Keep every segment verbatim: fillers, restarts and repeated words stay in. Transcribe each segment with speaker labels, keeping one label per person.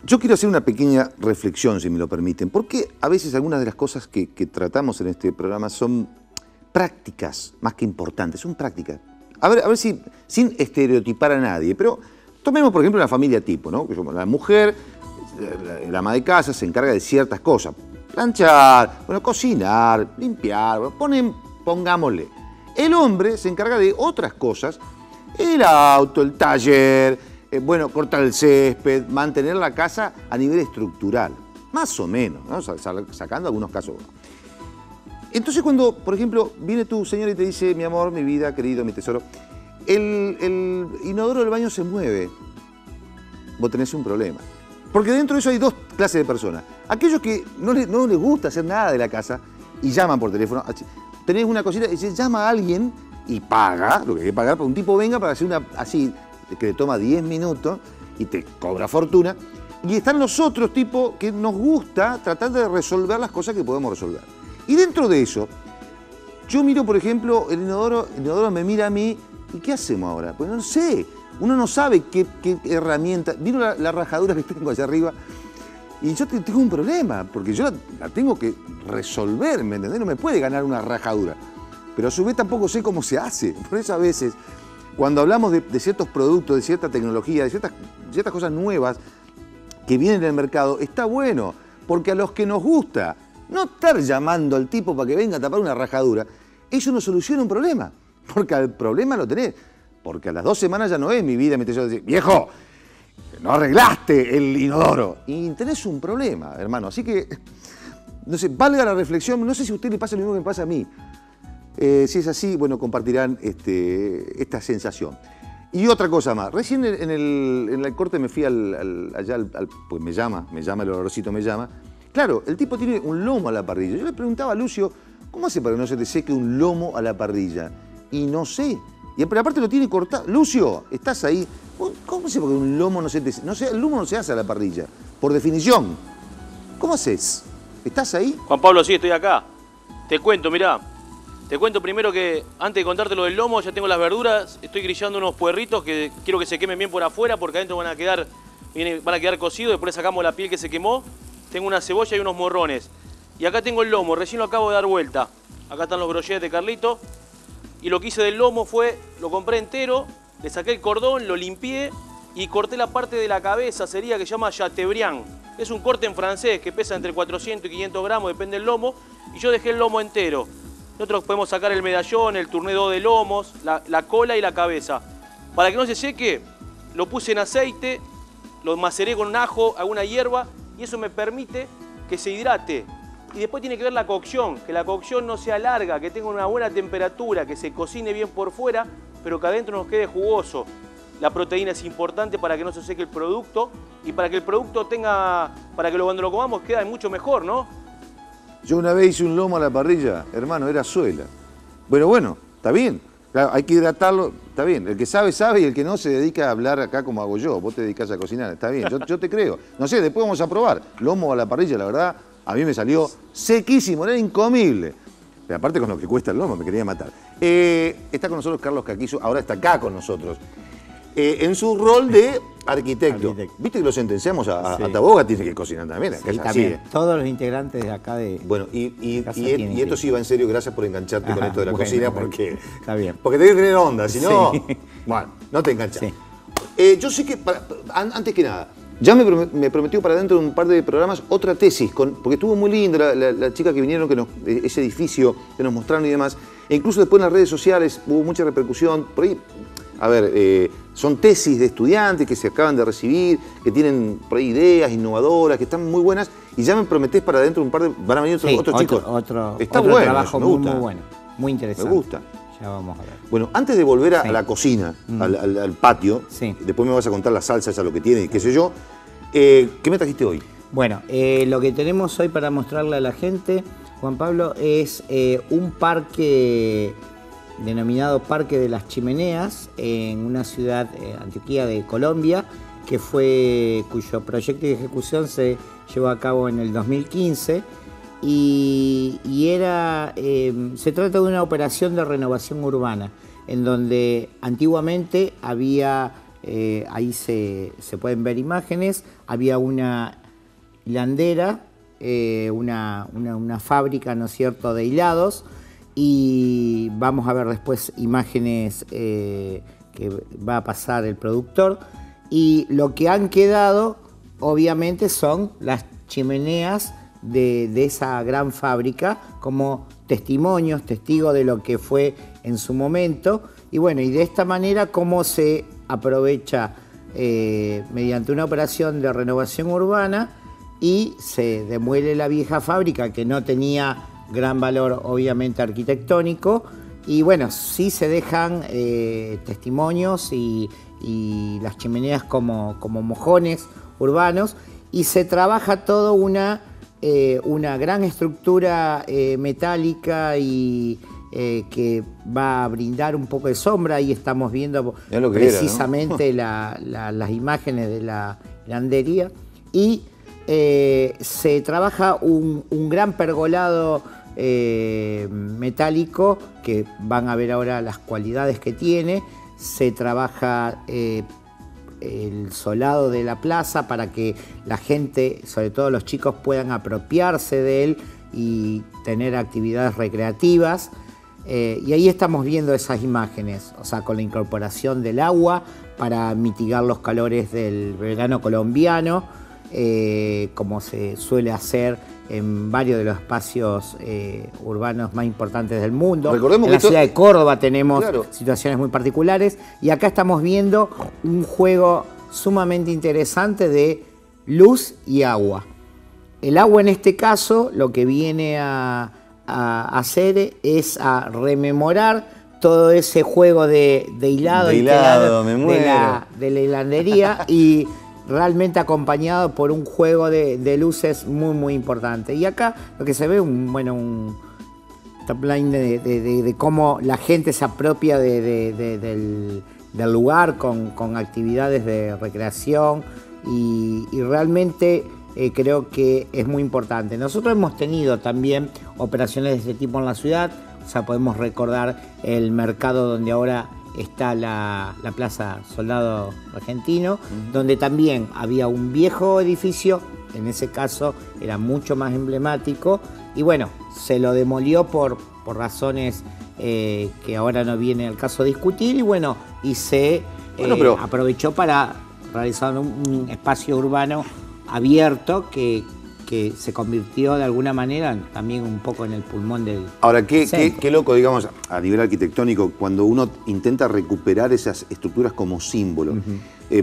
Speaker 1: Yo quiero hacer una pequeña reflexión, si me lo permiten, porque a veces algunas de las cosas que, que tratamos en este programa son prácticas más que importantes, son prácticas. A ver, a ver si, sin estereotipar a nadie, pero tomemos por ejemplo una familia tipo, ¿no? La mujer, la, la ama de casa, se encarga de ciertas cosas, planchar, bueno, cocinar, limpiar, bueno, ponen, pongámosle. El hombre se encarga de otras cosas, el auto, el taller, Eh, bueno, cortar el césped, mantener la casa a nivel estructural, más o menos, ¿no? Sacando algunos casos. Entonces cuando, por ejemplo, viene tu señora y te dice, mi amor, mi vida, querido, mi tesoro, el, el inodoro del baño se mueve, vos tenés un problema. Porque dentro de eso hay dos clases de personas. Aquellos que no les, no les gusta hacer nada de la casa y llaman por teléfono. Tenés una cosita y se llama a alguien y paga, lo que hay que pagar, para que un tipo venga para hacer una así, que le toma diez minutos y te cobra fortuna. Y están los otros tipos que nos gusta tratar de resolver las cosas que podemos resolver. Y dentro de eso, yo miro, por ejemplo, el inodoro, el inodoro me mira a mí, ¿y qué hacemos ahora? Pues no sé, uno no sabe qué, qué herramienta. Miro la, la rajadura que tengo allá arriba y yo tengo un problema, porque yo la, la tengo que resolver, ¿me entendés? No me puede ganar una rajadura. Pero a su vez tampoco sé cómo se hace. Por eso a veces, cuando hablamos de, de ciertos productos, de cierta tecnología, de ciertas, ciertas cosas nuevas que vienen en el mercado, está bueno, porque a los que nos gusta no estar llamando al tipo para que venga a tapar una rajadura, eso no soluciona un problema, porque el problema lo tenés, porque a las dos semanas ya no es mi vida, me te decir, viejo, no arreglaste el inodoro, y tenés un problema, hermano, así que, no sé, valga la reflexión, no sé si a usted le pasa lo mismo que me pasa a mí. Eh, si es así, bueno, compartirán este, esta sensación. Y otra cosa más, recién en el, en el corte me fui al, al, allá, al, al, pues me llama, me llama, el olorcito me llama. Claro, el tipo tiene un lomo a la parrilla. Yo le preguntaba a Lucio, ¿cómo hace para que no se te seque un lomo a la parrilla? Y no sé. Y aparte lo tiene cortado. Lucio, ¿estás ahí? ¿Cómo se para que un lomo no se te seque? No sé, el lomo no se hace a la parrilla, por definición. ¿Cómo haces? ¿Estás ahí?
Speaker 2: Juan Pablo, sí, estoy acá. Te cuento, mirá. Te cuento primero que antes de contarte lo del lomo, ya tengo las verduras, estoy grillando unos puerritos que quiero que se quemen bien por afuera porque adentro van a quedar, van a quedar cocidos, después le sacamos la piel que se quemó. Tengo una cebolla y unos morrones. Y acá tengo el lomo, recién lo acabo de dar vuelta. Acá están los brochets de Carlito. Y lo que hice del lomo fue, lo compré entero, le saqué el cordón, lo limpié y corté la parte de la cabeza, sería que se llama chateaubriand. Es un corte en francés que pesa entre cuatrocientos y quinientos gramos, depende del lomo. Y yo dejé el lomo entero. Nosotros podemos sacar el medallón, el tournedo de lomos, la, la cola y la cabeza. Para que no se seque, lo puse en aceite, lo maceré con un ajo, alguna hierba, y eso me permite que se hidrate. Y después tiene que ver la cocción, que la cocción no sea larga, que tenga una buena temperatura, que se cocine bien por fuera, pero que adentro nos quede jugoso. La proteína es importante para que no se seque el producto y para que el producto tenga, para que cuando lo comamos quede mucho mejor, ¿no?
Speaker 1: Yo una vez hice un lomo a la parrilla, hermano, era suela. Bueno, bueno, está bien. Claro, hay que hidratarlo, está bien. El que sabe, sabe y el que no se dedica a hablar acá como hago yo. Vos te dedicás a cocinar, está bien, yo, yo te creo. No sé, después vamos a probar. Lomo a la parrilla, la verdad, a mí me salió sequísimo, era incomible. Pero aparte con lo que cuesta el lomo, me quería matar. Eh, está con nosotros Carlos Caquizo, ahora está acá con nosotros. Eh, en su rol de arquitecto. arquitecto. Viste que lo sentenciamos a, sí. a Taboga, tiene que cocinar también.
Speaker 3: Sí, también. Así. Todos los integrantes de acá de
Speaker 1: Bueno, y, y, y, y esto sí va en serio, gracias por engancharte Ajá, con esto de la bueno, cocina, bueno, porque,
Speaker 3: está bien.
Speaker 1: porque tenés que tener onda, si no, sí. bueno, no te enganchas. Sí. Eh, yo sé que, para, antes que nada, ya me, me prometió para dentro de un par de programas otra tesis, con, porque estuvo muy linda la, la, la chica que vinieron, que nos, ese edificio que nos mostraron y demás, e incluso después en las redes sociales hubo mucha repercusión, por ahí, a ver, eh, son tesis de estudiantes que se acaban de recibir, que tienen por ahí ideas innovadoras, que están muy buenas, y ya me prometés para dentro de un par de... Van a venir otros,
Speaker 3: sí,
Speaker 1: otros
Speaker 3: otro,
Speaker 1: chicos.
Speaker 3: Otro,
Speaker 1: Está
Speaker 3: otro
Speaker 1: bueno,
Speaker 3: trabajo
Speaker 1: me
Speaker 3: muy,
Speaker 1: gusta.
Speaker 3: muy bueno, muy interesante.
Speaker 1: Me gusta.
Speaker 3: Ya vamos a ver.
Speaker 1: Bueno, antes de volver a,
Speaker 3: sí.
Speaker 1: a la cocina,
Speaker 3: mm.
Speaker 1: al, al, al patio,
Speaker 3: sí.
Speaker 1: después me vas a contar las salsas, a lo que tiene y qué sé yo, eh, ¿qué me trajiste hoy?
Speaker 3: Bueno, eh, lo que tenemos hoy para mostrarle a la gente, Juan Pablo, es eh, un parque denominado Parque de las Chimeneas, en una ciudad, eh, Antioquia de Colombia, que fue, cuyo proyecto de ejecución se llevó a cabo en el dos mil quince y, y era, eh, se trata de una operación de renovación urbana, en donde antiguamente había eh, ahí se, se pueden ver imágenes. Había una hilandera, eh, una, una, una fábrica, ¿no es cierto?, de hilados, y vamos a ver después imágenes eh, que va a pasar el productor. Y lo que han quedado, obviamente, son las chimeneas de, de esa gran fábrica como testimonios, testigos de lo que fue en su momento. Y bueno, y de esta manera cómo se aprovecha eh, mediante una operación de renovación urbana y se demuele la vieja fábrica que no tenía gran valor obviamente arquitectónico, y bueno, sí se dejan eh, testimonios y, y las chimeneas como, como mojones urbanos, y se trabaja toda una, eh, una gran estructura eh, metálica y eh, que va a brindar un poco de sombra. Ahí estamos viendo precisamente era, ¿no? la, la, las imágenes de la hilandería, y eh, se trabaja un, un gran pergolado eh, metálico que van a ver ahora las cualidades que tiene. Se trabaja eh, el solado de la plaza para que la gente, sobre todo los chicos, puedan apropiarse de él y tener actividades recreativas. Eh, y ahí estamos viendo esas imágenes, o sea, con la incorporación del agua para mitigar los calores del verano colombiano, eh, como se suele hacer en varios de los espacios eh, urbanos más importantes del mundo.
Speaker 1: Recordemos
Speaker 3: en
Speaker 1: que
Speaker 3: la ciudad de Córdoba tenemos
Speaker 1: claro.
Speaker 3: situaciones muy particulares, y acá estamos viendo un juego sumamente interesante de luz y agua. El agua en este caso lo que viene a, a hacer es a rememorar todo ese juego de, de hilado,
Speaker 1: de,
Speaker 3: y
Speaker 1: hilado me muero.
Speaker 3: de, la, de la hilandería y realmente acompañado por un juego de, de luces muy muy importante. Y acá lo que se ve, un, bueno, un top line de, de, de, de cómo la gente se apropia de, de, de, del, del lugar con, con actividades de recreación, y, y realmente eh, creo que es muy importante. Nosotros hemos tenido también operaciones de este tipo en la ciudad, o sea, podemos recordar el mercado donde ahora está la, la Plaza Soldado Argentino, uh-huh. donde también había un viejo edificio, en ese caso era mucho más emblemático, y bueno, se lo demolió por, por razones eh, que ahora no viene al caso discutir, y bueno, y se
Speaker 1: bueno,
Speaker 3: eh,
Speaker 1: pero...
Speaker 3: aprovechó para realizar un, un espacio urbano abierto que, que se convirtió de alguna manera también un poco en el pulmón del
Speaker 1: Ahora, qué, qué, qué loco, digamos, a nivel arquitectónico, cuando uno intenta recuperar esas estructuras como símbolo. Uh-huh. eh,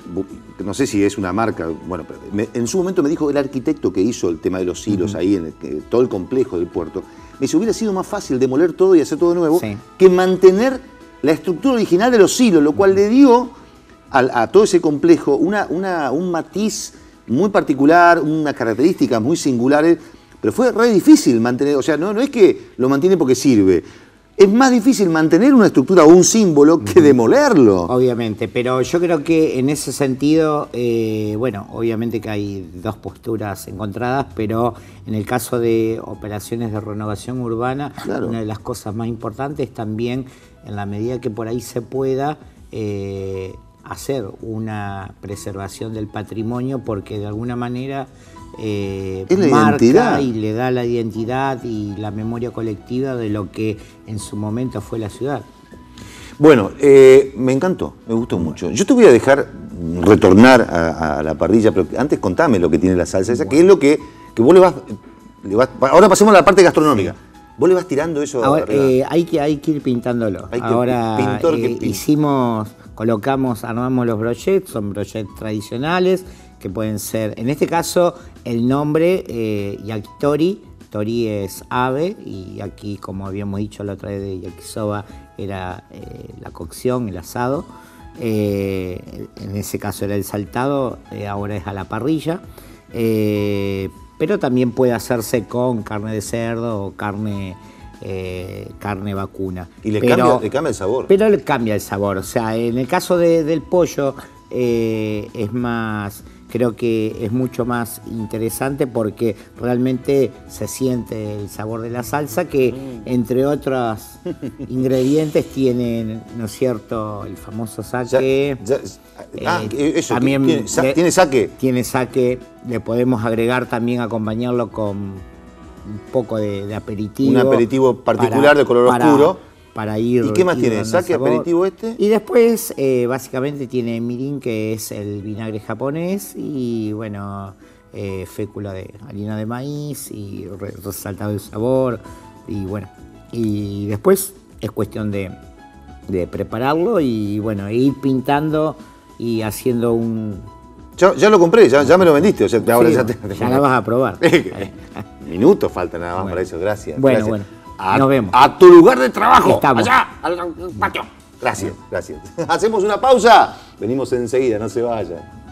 Speaker 1: no sé si es una marca, bueno, me, en su momento me dijo el arquitecto que hizo el tema de los hilos uh-huh. ahí, en el, que, todo el complejo del puerto, me dice, hubiera sido más fácil demoler todo y hacer todo de nuevo, sí. que mantener la estructura original de los hilos, lo cual le dio a, a todo ese complejo una, una, un matiz muy particular, unas características muy singulares, pero fue re difícil mantener, o sea, no, no es que lo mantiene porque sirve, es más difícil mantener una estructura o un símbolo que demolerlo.
Speaker 3: Obviamente, pero yo creo que en ese sentido, eh, bueno, obviamente que hay dos posturas encontradas, pero en el caso de operaciones de renovación urbana, claro. una de las cosas más importantes también, en la medida que por ahí se pueda, eh, hacer una preservación del patrimonio, porque de alguna manera eh, marca identidad. Y le da la identidad y la memoria colectiva de lo que en su momento fue la ciudad.
Speaker 1: Bueno, eh, me encantó, me gustó mucho. Yo te voy a dejar retornar a, a la parrilla, pero antes contame lo que tiene la salsa esa, bueno. que es lo que, que vos le vas, le vas... Ahora pasemos a la parte gastronómica. Vos le vas tirando eso
Speaker 3: ahora, eh, hay, que, hay que ir pintándolo. Hay que, ahora pintor eh, que hicimos... Colocamos, armamos los brochets, son brochets tradicionales que pueden ser, en este caso, el nombre eh, yakitori, tori es ave, y aquí, como habíamos dicho la otra vez de yakisoba, era eh, la cocción, el asado. Eh, en ese caso era el saltado, eh, ahora es a la parrilla. Eh, pero también puede hacerse con carne de cerdo o carne... Eh, carne vacuna.
Speaker 1: Y le,
Speaker 3: pero,
Speaker 1: cambia, le cambia el sabor.
Speaker 3: Pero le cambia el sabor. O sea, en el caso de, del pollo eh, es más creo que es mucho más interesante porque realmente se siente el sabor de la salsa que mm. entre otros ingredientes tienen, ¿no es cierto?, el famoso sake. Ya, ya, eh, ah, eso, también ¿tiene, le,
Speaker 1: ¿tiene sake?
Speaker 3: Tiene sake, le podemos agregar también, acompañarlo con un poco de, de aperitivo.
Speaker 1: Un aperitivo particular para, de color
Speaker 3: para,
Speaker 1: oscuro.
Speaker 3: Para ir,
Speaker 1: ¿Y qué más tiene? ¿Sake, aperitivo este?
Speaker 3: Y después, eh, básicamente, tiene mirin, que es el vinagre japonés, y bueno, eh, fécula de harina de maíz, y resaltado el sabor, y bueno. Y después es cuestión de, de prepararlo y bueno, ir pintando y haciendo un...
Speaker 1: Ya, ya lo compré, ya, ya me lo vendiste, o sea, ahora
Speaker 3: sí,
Speaker 1: ya te...
Speaker 3: Ya la vas a probar.
Speaker 1: Minutos faltan nada más bueno. para eso, gracias.
Speaker 3: Bueno,
Speaker 1: gracias.
Speaker 3: bueno.
Speaker 1: A,
Speaker 3: Nos vemos.
Speaker 1: A tu lugar de trabajo.
Speaker 3: Estamos.
Speaker 1: Allá, al patio. Gracias, gracias. Hacemos una pausa. Venimos enseguida, no se vayan.